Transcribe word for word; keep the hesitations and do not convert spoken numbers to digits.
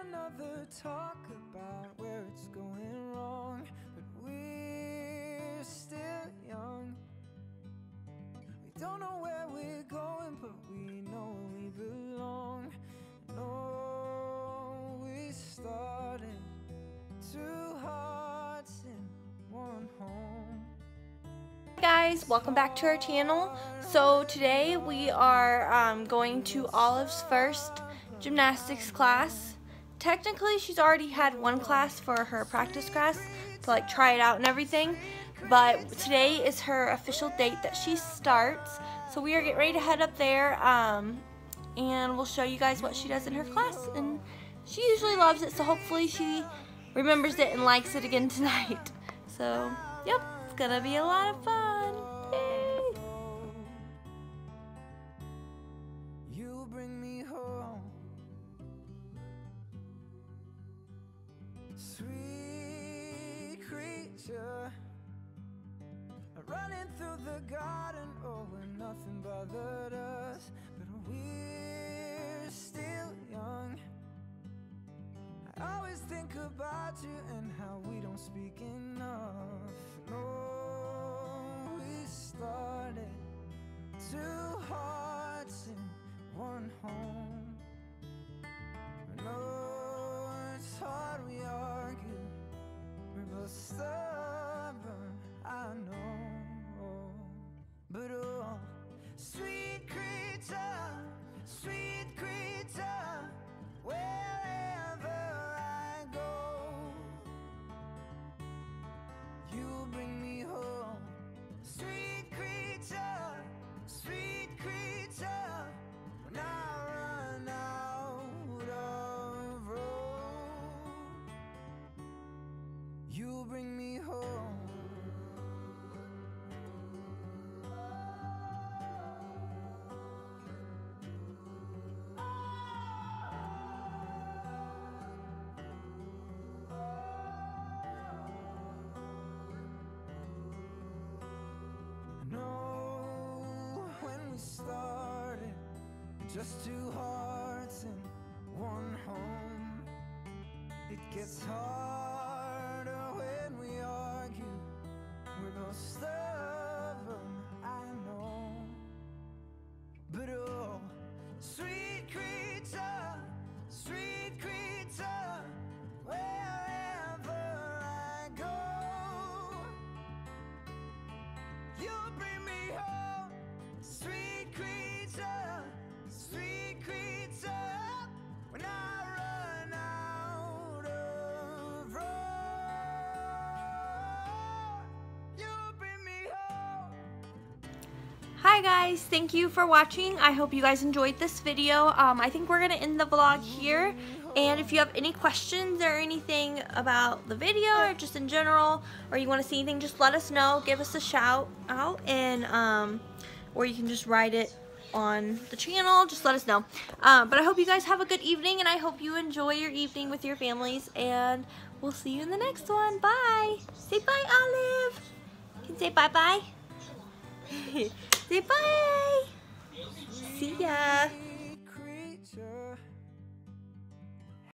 another talk about where it's going wrong, but we're still young. We don't know where we're going, but we know we belong. No, we started two hearts in one home. Hey guys, welcome back to our channel. So today we are um, going to Olive's first gymnastics class. Technically she's already had one class for her practice class to like try it out and everything, but today is her official date that she starts. So we are getting ready to head up there um, and we'll show you guys what she does in her class, and she usually loves it, so hopefully she remembers it and likes it again tonight. So yep, it's gonna be a lot of fun. Yay! You bring me home, sweet creature, running through the garden. Oh, when nothing bothered us, but we're still young. I always think about you and how we don't speak enough. No, we started two hearts in one home. No, it's hard, we argue, we're both stubborn, I know. But oh, sweet creature, sweet creature, wherever I go, you bring me home. Sweet creature, sweet creature, when I run out of road, you bring me home. Started just two hearts in one home. It gets harder when we argue, we're both stubborn, I know. But oh, sweet creature, sweet creature, wherever I go, you bring me home. Sweet creature, sweet creature, when I run out of road, you bring me home. Hi guys, thank you for watching. I hope you guys enjoyed this video. Um, I think we're gonna end the vlog here. And if you have any questions or anything about the video or just in general, or you want to see anything, just let us know. Give us a shout out, and um, or you can just write it on the channel. Just let us know. Um, but I hope you guys have a good evening, and I hope you enjoy your evening with your families, and we'll see you in the next one. Bye. Say bye, Olive. You can say bye-bye. Say bye. See ya.